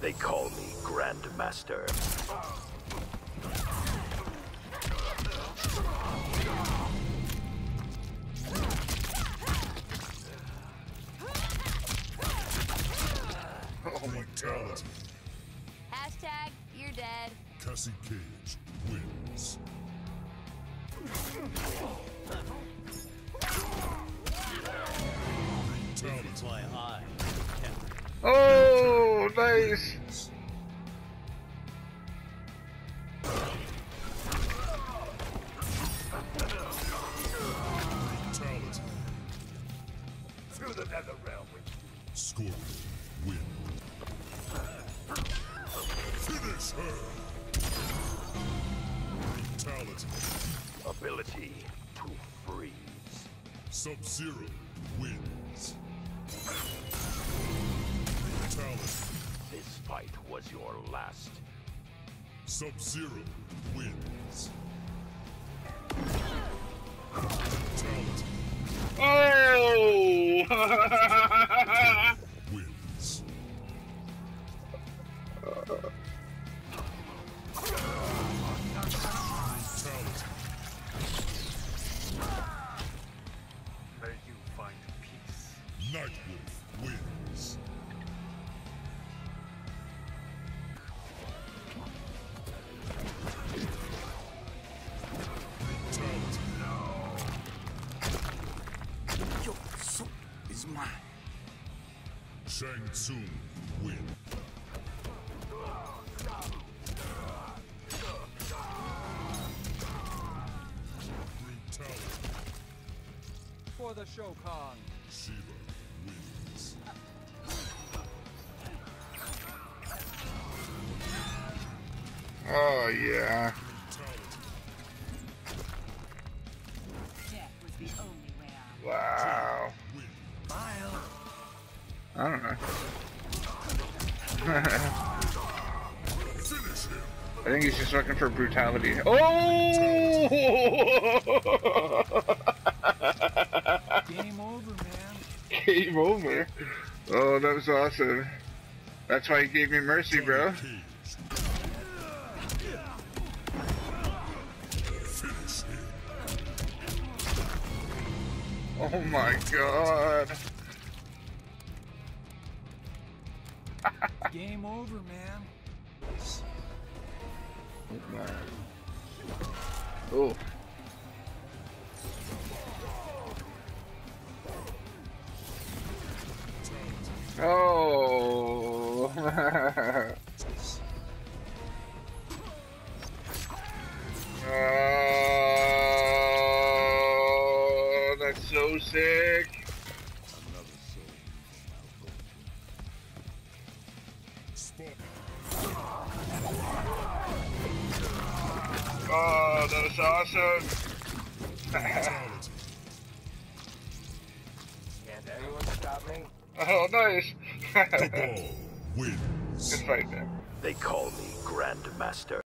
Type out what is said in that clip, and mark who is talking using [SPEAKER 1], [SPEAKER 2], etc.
[SPEAKER 1] They call me Grandmaster.
[SPEAKER 2] Oh my god.
[SPEAKER 3] Hashtag, you're dead.
[SPEAKER 2] Cassie Cage wins. Brutality.
[SPEAKER 4] Oh, nice.
[SPEAKER 2] Brutality.
[SPEAKER 1] To the nether realm with
[SPEAKER 2] Scorpion win. Finish her. Brutality.
[SPEAKER 1] ability to freeze.
[SPEAKER 2] Sub-Zero wins. Brutality.
[SPEAKER 1] This fight was your last.
[SPEAKER 2] Sub-Zero wins. Brutality
[SPEAKER 4] Oh!
[SPEAKER 2] wins. Brutality.
[SPEAKER 1] May you find peace.
[SPEAKER 2] Nightwolf wins. Brutality.
[SPEAKER 1] Your soul is mine.
[SPEAKER 2] Shang Tsung win. Brutality.
[SPEAKER 5] For the Shokan.
[SPEAKER 2] Shiva wins.
[SPEAKER 4] Oh, yeah.
[SPEAKER 2] Brutality.
[SPEAKER 6] Death was the only way out.
[SPEAKER 4] Wow.
[SPEAKER 2] Win.
[SPEAKER 4] I don't know.
[SPEAKER 2] Finish him.
[SPEAKER 4] I think he's just looking for brutality. Oh!
[SPEAKER 5] Game over, man.
[SPEAKER 4] Game over. Oh, that was awesome. That's why he gave me mercy, bro.
[SPEAKER 2] Cage. Finish him.
[SPEAKER 4] Oh my god.
[SPEAKER 5] Game over, man.
[SPEAKER 4] Oh. Oh. Oh, that's so sick.
[SPEAKER 2] Spawn.
[SPEAKER 4] Oh, that was awesome.
[SPEAKER 2] Brutality.
[SPEAKER 1] Can't anyone stop me?
[SPEAKER 4] Oh, nice.
[SPEAKER 2] Cabal wins.
[SPEAKER 4] Good fight, man.
[SPEAKER 1] They call me Grandmaster.